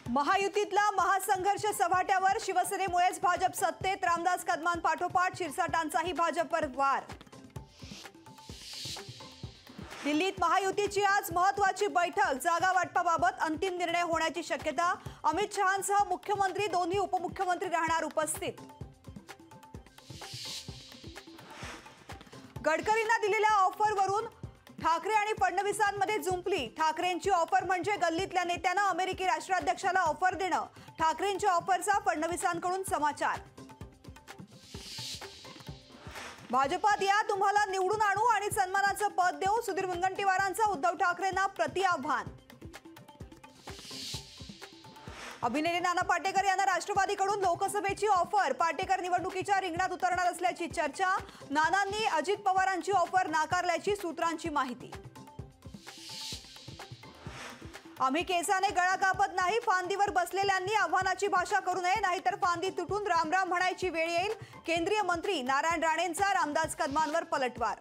महायुतीतला महासंघर्ष सव्हाट्यावर शिवसेनेमुळेच भाजप सत्तेत, रामदास कदमांपाठोपाठ शिरसाटांचाही भाजपवर वार। दिल्लीत महायुतीची आज महत्त्वाची बैठक, जागा वाटपाबाबत अंतिम निर्णय होण्याची शक्यता। अमित शहांसह मुख्यमंत्री, दोन्ही उपमुख्यमंत्री राहणार उपस्थित। गडकरींना दिलेल्या ऑफरवरून ठाकरे आणि फडणवीसांमध्ये जुंपली। ठाकरेंची ऑफर म्हणजे गल्लीतल्या नेत्यांना अमेरिकी राष्ट्राध्यक्षाला ऑफर देणं। ठाकरेंच्या ऑफरचा फडणवीसांकडून समाचार। भाजपात या, तुम्हाला निवडून आणू आणि सन्मानाचं पद देऊ, सुधीर मुनगंटीवारांचं उद्धव ठाकरेंना प्रतिआव्हान। अभिनेते नाना पाटेकर यांना राष्ट्रवादीकडून लोकसभेची ऑफर। पाटेकर निवडणुकीच्या रिंगणात उतरणार असल्याची चर्चा। नानांनी अजित पवारांची ऑफर नाकारल्याची सूत्रांची माहिती। आम्ही केसाने गळा कापत नाही, फांदीवर बसलेल्यांनी आव्हानाची भाषा करू नये, नाहीतर फांदी तुटून राम राम म्हणायची वेळ येईल। केंद्रीय मंत्री नारायण राणेंचा रामदास कदमांवर पलटवार।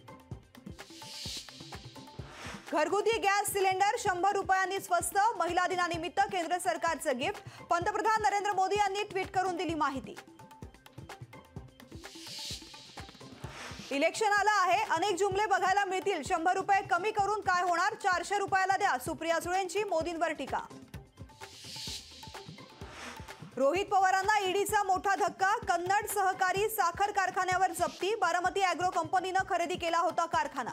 घरगुती गॅस सिलेंडर 100 रुपयांनी स्वस्त, महिला दिनानिमित्त केंद्र सरकारचं गिफ्ट। पंतप्रधान नरेंद्र मोदी यांनी ट्विट करून दिली माहिती। इलेक्शन आलं आहे, अनेक जुमले बघायला मिळतील। 100 रुपये कमी करून काय होणार, 400 रुपयाला द्या, सुप्रिया सुळेंची मोदींवर टीका। रोहित पवारांना ईडीचा मोठा धक्का, कन्नड सहकारी साखर कारखान्यावर जप्ती। बारामती अॅग्रो कंपनीनं खरेदी केला होता कारखाना।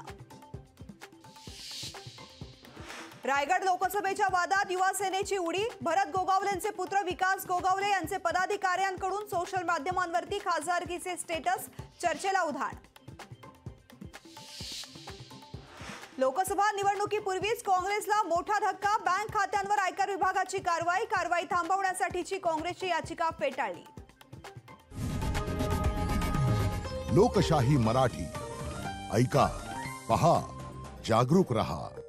रायगड लोकसभेच्या वादात युवा सेनेची उडी, भरत गोगावलेंचे पुत्र विकास गोगावले यांचे पदाधिकाऱ्यांकडून सोशल माध्यमांवरती खासदारकीचे स्टेटस, चर्चेला उधाण। लोकसभा निवडणुकीपूर्वीच काँग्रेसला मोठा धक्का, बँक खात्यांवर आयकर विभागाची कारवाई थांबवण्यासाठीची काँग्रेसची याचिका फेटाळली। लोकशाही मराठी, ऐका, पहा, जागरूक रहा।